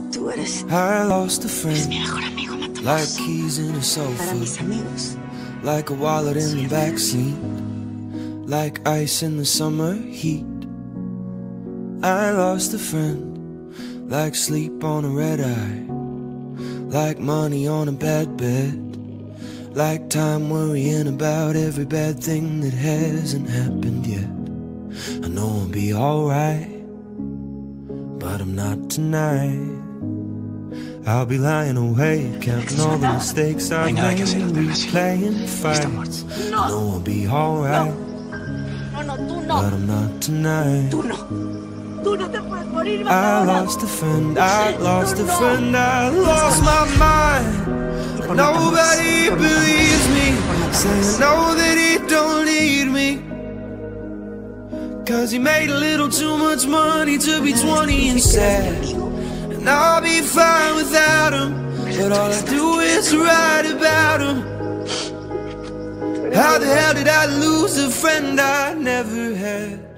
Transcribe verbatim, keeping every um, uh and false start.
Tú eres, I lost a eres friend, mi mejor amigo, like Matamos. keys in a Para sofa, mis amigos, like a wallet in the backseat, like ice in the summer heat. I lost a friend, like sleep on a red eye, like money on a bad bed, like time worrying about every bad thing that hasn't happened yet. I know I'll be alright, but I'm not tonight. I'll be lying awake, counting all the mistakes I've made, replaying fights. I know I'll be alright, no, no, tú no, but I'm not tonight. tú no, tú no te puedes morir, I Mateo. lost a friend, I lost a friend, I lost my mind. Nobody believes me, saying no that he don't need me, cause he made a little too much money to be twenty and sad. And I'll be fine without him, but all I do is write about him. How the hell did I lose a friend I never had?